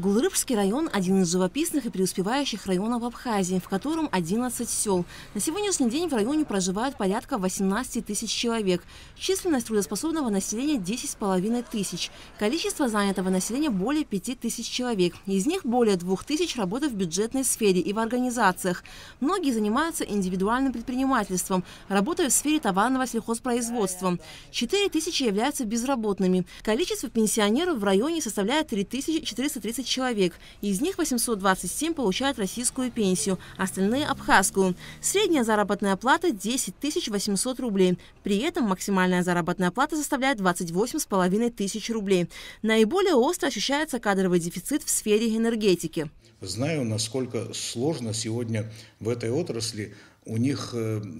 Гулрыбский район – один из живописных и преуспевающих районов Абхазии, в котором 11 сел. На сегодняшний день в районе проживают порядка 18 тысяч человек. Численность трудоспособного населения – 10,5 тысяч. Количество занятого населения – более 5 тысяч человек. Из них более 2 тысяч работают в бюджетной сфере и в организациях. Многие занимаются индивидуальным предпринимательством, работают в сфере товарного сельхозпроизводства. 4 тысячи являются безработными. Количество пенсионеров в районе составляет 3430 человек. Из них 827 получают российскую пенсию, остальные – абхазскую. Средняя заработная плата – 10 800 рублей. При этом максимальная заработная плата составляет 28,5 тысяч рублей. Наиболее остро ощущается кадровый дефицит в сфере энергетики. Знаю, насколько сложно сегодня в этой отрасли. У них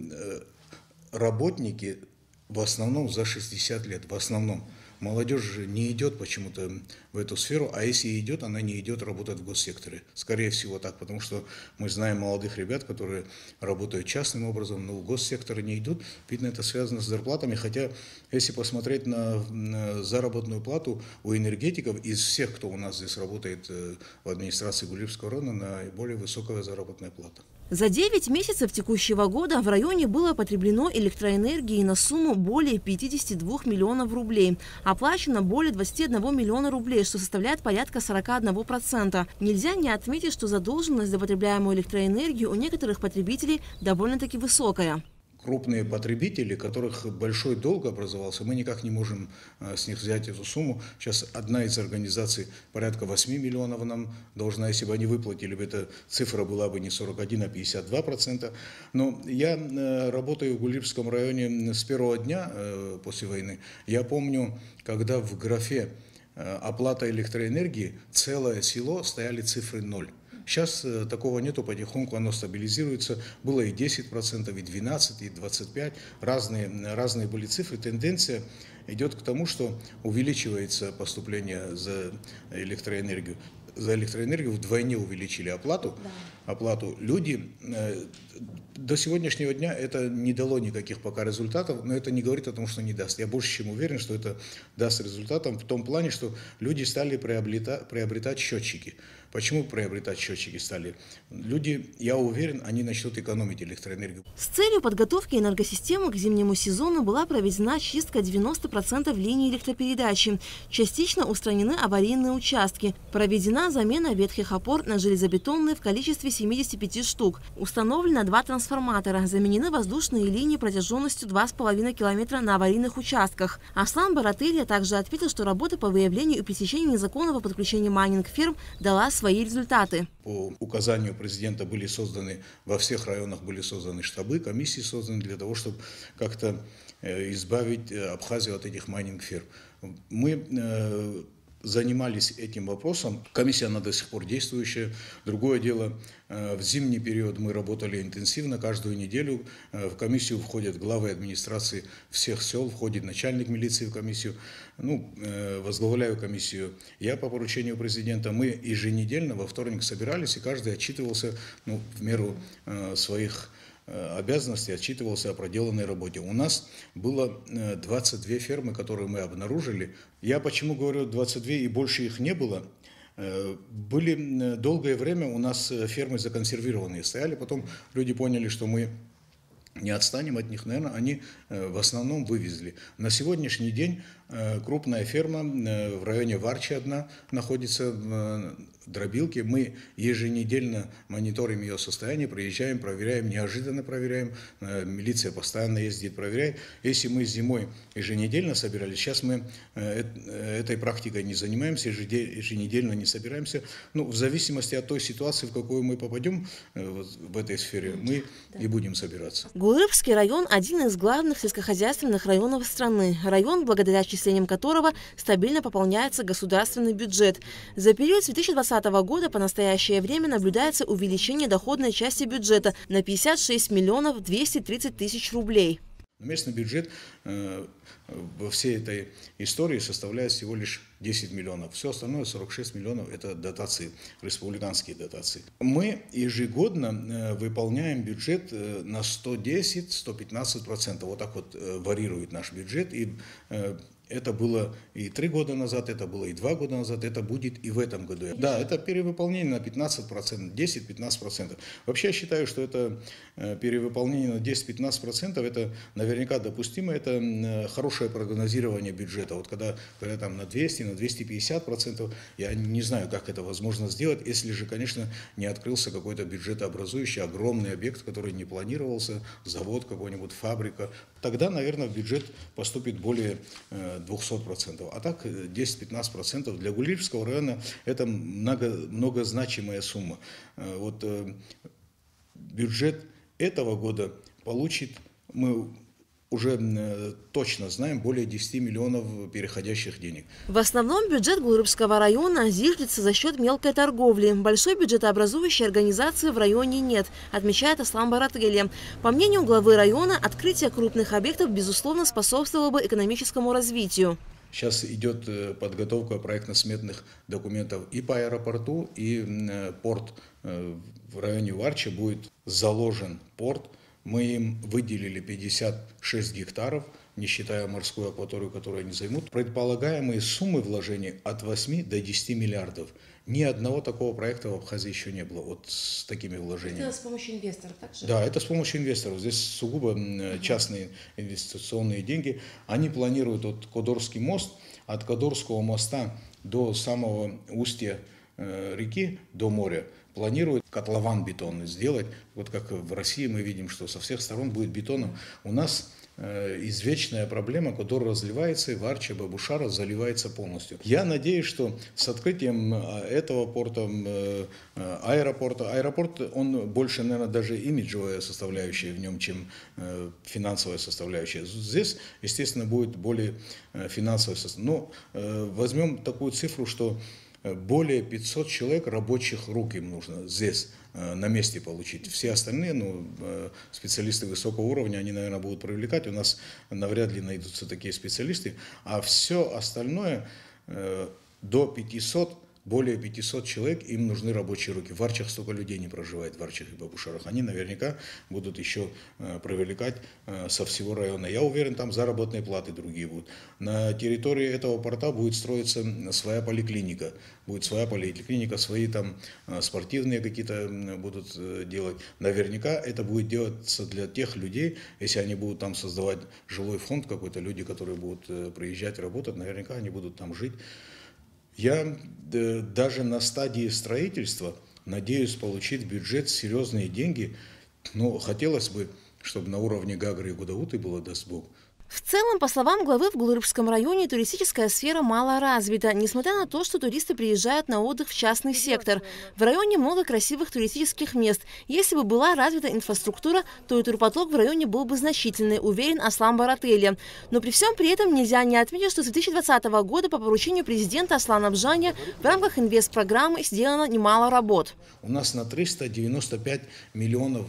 работники в основном за 60 лет, в основном. Молодежь же не идет почему-то в эту сферу, а если и идет, она не идет работать в госсекторе. Скорее всего так, потому что мы знаем молодых ребят, которые работают частным образом, но в госсектор не идут. Видно, это связано с зарплатами, хотя если посмотреть на заработную плату у энергетиков, из всех, кто у нас здесь работает в администрации Гулрыбского района, наиболее высокая заработная плата. За 9 месяцев текущего года в районе было потреблено электроэнергии на сумму более 52 миллионов рублей. Оплачено более 21 миллиона рублей, что составляет порядка 41%. Нельзя не отметить, что задолженность за потребляемую электроэнергию у некоторых потребителей довольно-таки высокая. Крупные потребители, которых большой долг образовался, мы никак не можем с них взять эту сумму. Сейчас одна из организаций порядка 8 миллионов нам должна, если бы они выплатили, эта цифра была бы не 41, а 52%. Но я работаю в Гулрыбском районе с первого дня после войны. Я помню, когда в графе оплата электроэнергии целое село стояли цифры 0. Сейчас такого нету, потихоньку оно стабилизируется. Было и 10%, и 12%, и 25%. Разные были цифры. Тенденция идет к тому, что увеличивается поступление за электроэнергию. За электроэнергию вдвойне увеличили оплату. Оплату. Люди до сегодняшнего дня это не дало никаких пока результатов, но это не говорит о том, что не даст. Я больше чем уверен, что это даст результатом в том плане, что люди стали приобретать счетчики. Почему приобретать счетчики стали? Люди, я уверен, они начнут экономить электроэнергию. С целью подготовки энергосистемы к зимнему сезону была проведена чистка 90% линий электропередачи. Частично устранены аварийные участки. Проведена замена ветхих опор на железобетонные в количестве 75 штук. Установлено 2 трансформатора. Заменены воздушные линии протяженностью 2,5 километра на аварийных участках. Аслан Баратылья также отметил, что работа по выявлению и пресечению незаконного подключения майнинг-фирм дала свои результаты. По указанию президента были созданы, во всех районах были созданы штабы, комиссии созданы для того, чтобы как-то избавить Абхазию от этих майнинг-фирм. Мы занимались этим вопросом. Комиссия, она до сих пор действующая. Другое дело, в зимний период мы работали интенсивно, каждую неделю. В комиссию входят главы администрации всех сел, входит начальник милиции в комиссию. Возглавляю комиссию я по поручению президента. Мы еженедельно во вторник собирались, и каждый отчитывался в меру своих обязанностей, отчитывался о проделанной работе. У нас было 22 фермы, которые мы обнаружили. Я почему говорю 22 и больше их не было? Были долгое время у нас фермы законсервированные стояли, потом люди поняли, что мы не отстанем от них, наверное, они в основном вывезли. На сегодняшний день крупная ферма в районе Варчи одна находится в Дробилке. Мы еженедельно мониторим ее состояние, приезжаем, проверяем, неожиданно проверяем. Милиция постоянно ездит, проверяет. Если мы зимой еженедельно собирались, сейчас мы этой практикой не занимаемся, еженедельно не собираемся. В зависимости от той ситуации, в какую мы попадем в этой сфере, мы и будем собираться. Гулрыбский район – один из главных сельскохозяйственных районов страны. Район, благодаря отчислениям которого стабильно пополняется государственный бюджет. За период с 2020 года по настоящее время наблюдается увеличение доходной части бюджета на 56 миллионов 230 тысяч рублей. Местный бюджет во всей этой истории составляет всего лишь 10 миллионов. Все остальное, 46 миллионов, это дотации, республиканские дотации. Мы ежегодно выполняем бюджет на 110-115%. Вот так вот варьирует наш бюджет. И Это было и 3 года назад, это было и 2 года назад, это будет и в этом году. Да, это перевыполнение на 15%, 10-15%. Вообще я считаю, что это перевыполнение на 10-15%, это наверняка допустимо, это хорошее прогнозирование бюджета. Вот когда там на 200, на 250%, я не знаю, как это возможно сделать, если же, конечно, не открылся какой-то бюджетообразующий огромный объект, который не планировался, завод какой-нибудь, фабрика. Тогда, наверное, в бюджет поступит более 200%. А так 10-15% для Гулиевского района это многозначимая сумма. Вот бюджет этого года получит, мы уже точно знаем, более 10 миллионов переходящих денег. В основном бюджет Гулиевского района зиждется за счет мелкой торговли. Большой бюджетообразующей организации в районе нет, отмечает Аслан Баратели. По мнению главы района, открытие крупных объектов, безусловно, способствовало бы экономическому развитию. Сейчас идет подготовка проектно-сметных документов и по аэропорту, и порт в районе Варча будет заложен порт. Мы им выделили 56 гектаров, не считая морскую акваторию, которую они займут. Предполагаемые суммы вложений от 8 до 10 миллиардов. Ни одного такого проекта в Абхазии еще не было, вот с такими вложениями. Это с помощью инвесторов также? Да, это с помощью инвесторов. Здесь сугубо частные инвестиционные деньги. Они планируют Кодорский мост, от Кодорского моста до самого устья реки, до моря, планируют котлован бетонный сделать. Вот как в России мы видим, что со всех сторон будет бетоном. У нас извечная проблема, Кодор разливается, и Варча, Бабушара заливается полностью. Я надеюсь, что с открытием этого порта, аэропорт, он больше, наверное, даже имиджевая составляющая в нем, чем финансовая составляющая. Здесь, естественно, будет более финансовая составляющая. Но возьмем такую цифру, что более 500 человек рабочих рук им нужно здесь, на месте получить. Все остальные, специалисты высокого уровня, они, наверное, будут привлекать. У нас навряд ли найдутся такие специалисты. А все остальное до 500, более 500 человек, им нужны рабочие руки. В Варчах столько людей не проживает, в Варчах и Бабушарах. Они наверняка будут еще привлекать со всего района. Я уверен, там заработные платы другие будут. На территории этого порта будет строиться своя поликлиника. Будет своя поликлиника, свои там спортивные какие-то будут делать. Наверняка это будет делаться для тех людей, если они будут там создавать жилой фонд какой-то, люди, которые будут приезжать работать, наверняка они будут там жить. Я даже на стадии строительства надеюсь получить в бюджет серьезные деньги, но хотелось бы, чтобы на уровне Гагры и Гудауты было, даст Бог. В целом, по словам главы, в Гулиевском районе туристическая сфера мало развита, несмотря на то, что туристы приезжают на отдых в частный сектор. В районе много красивых туристических мест. Если бы была развита инфраструктура, то и турпоток в районе был бы значительный, уверен Аслан Баратели. Но при всем при этом нельзя не отметить, что с 2020 года по поручению президента Аслана Бжаня в рамках инвестпрограммы сделано немало работ. У нас на 395 миллионов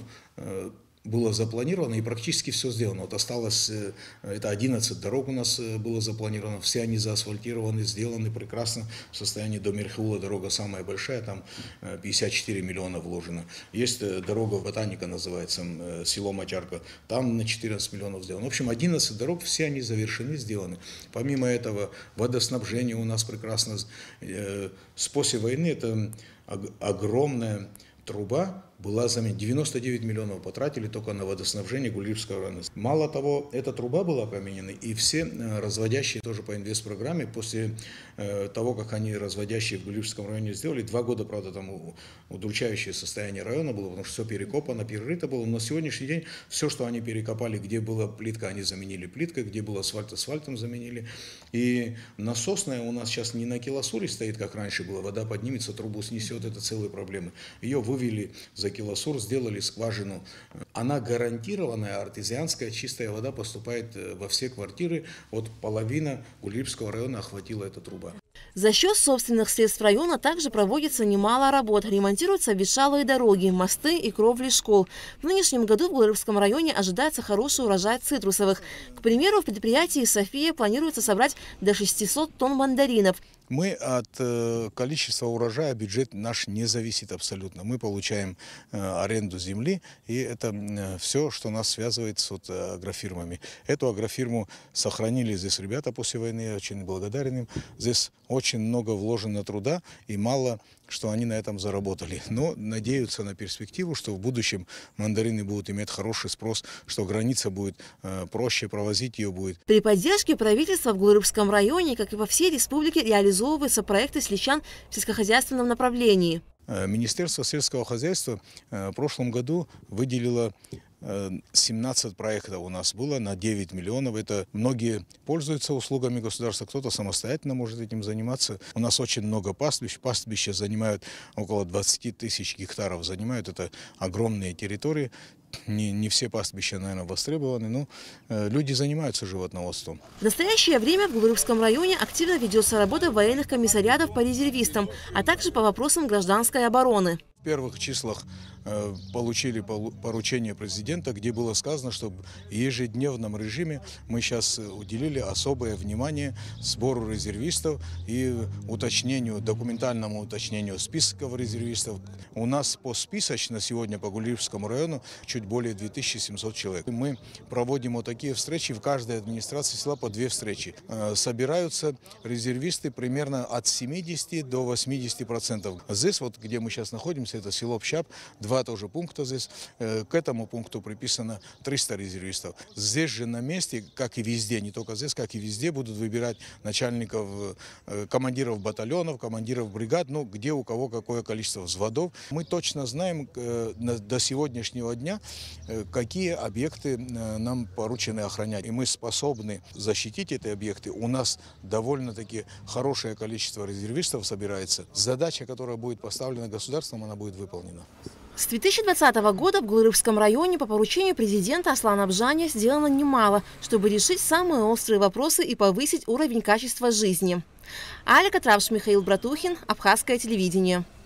было запланировано и практически все сделано. Вот осталось, это 11 дорог у нас было запланировано, все они заасфальтированы, сделаны прекрасно. В состоянии до Мерхиула дорога самая большая, там 54 миллиона вложено. Есть дорога Ботаника, называется, село Мачарка, там на 14 миллионов сделано. В общем, 11 дорог, все они завершены, сделаны. Помимо этого, водоснабжение у нас прекрасно. После войны это огромная труба была заменена. 99 миллионов потратили только на водоснабжение Гулиевского района. Мало того, эта труба была поменена, и все разводящие тоже по инвестпрограмме, после того, как они разводящие в Гулиевском районе сделали, 2 года, правда, там удручающее состояние района было, потому что все перекопано, перерыто было, но на сегодняшний день все, что они перекопали, где была плитка, они заменили плиткой, где был асфальт, асфальтом заменили. И насосная у нас сейчас не на Киласуре стоит, как раньше было, вода поднимется, трубу снесет, это целые проблемы. Ее вывели за Киласур, сделали скважину. Она гарантированная, артезианская, чистая вода поступает во все квартиры. Вот половина Гулиевского района охватила эта труба. За счет собственных средств района также проводится немало работ. Ремонтируются обветшалые дороги, мосты и кровли школ. В нынешнем году в Гулиевском районе ожидается хороший урожай цитрусовых. К примеру, в предприятии «София» планируется собрать до 600 тонн мандаринов. Мы от количества урожая, бюджет наш не зависит абсолютно. Мы получаем аренду земли, и это все, что нас связывает с агрофирмами. Эту агрофирму сохранили здесь ребята после войны, я очень благодарен им. Здесь очень много вложено труда, и мало что они на этом заработали. Но надеются на перспективу, что в будущем мандарины будут иметь хороший спрос, что граница будет проще, провозить ее будет. При поддержке правительства в Глурыбском районе, как и по всей республике, реализовываются проекты сличан в сельскохозяйственном направлении. Министерство сельского хозяйства в прошлом году выделило 17 проектов у нас было на 9 миллионов. Это многие пользуются услугами государства, кто-то самостоятельно может этим заниматься. У нас очень много пастбищ. Пастбища занимают около 20 тысяч гектаров. Занимают это огромные территории. Не все пастбища, наверное, востребованы, но люди занимаются животноводством. В настоящее время в Глурыбском районе активно ведется работа военных комиссариатов по резервистам, а также по вопросам гражданской обороны. В первых числах получили поручение президента, где было сказано, что в ежедневном режиме мы сейчас уделили особое внимание сбору резервистов и документальному уточнению списков резервистов. У нас посписочно сегодня по Глурыбскому району чуть более 2700 человек. Мы проводим вот такие встречи, в каждой администрации села по 2 встречи. Собираются резервисты примерно от 70 до 80%. Здесь, вот где мы сейчас находимся, это село Пщап, 2 тоже пункта здесь. К этому пункту приписано 300 резервистов. Здесь же на месте, как и везде, не только здесь, как и везде, будут выбирать начальников, командиров батальонов, командиров бригад, ну, где у кого какое количество взводов. Мы точно знаем до сегодняшнего дня, какие объекты нам поручены охранять. И мы способны защитить эти объекты. У нас довольно-таки хорошее количество резервистов собирается. Задача, которая будет поставлена государством, она будет выполнена. С 2020 года в Глурыбском районе по поручению президента Аслана Абжаня сделано немало, чтобы решить самые острые вопросы и повысить уровень качества жизни. Аля Катравш, Михаил Братухин, Абхазское телевидение.